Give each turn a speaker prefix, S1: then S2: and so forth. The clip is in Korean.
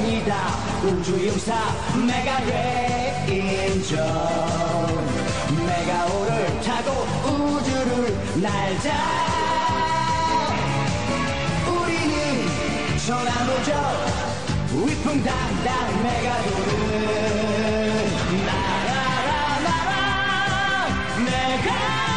S1: 영웅이다 우주용사 메가 레인저 메가오를 타고 우주를 날자 우리는 천하무적 위풍당당 메가도를 날아라 날아 메가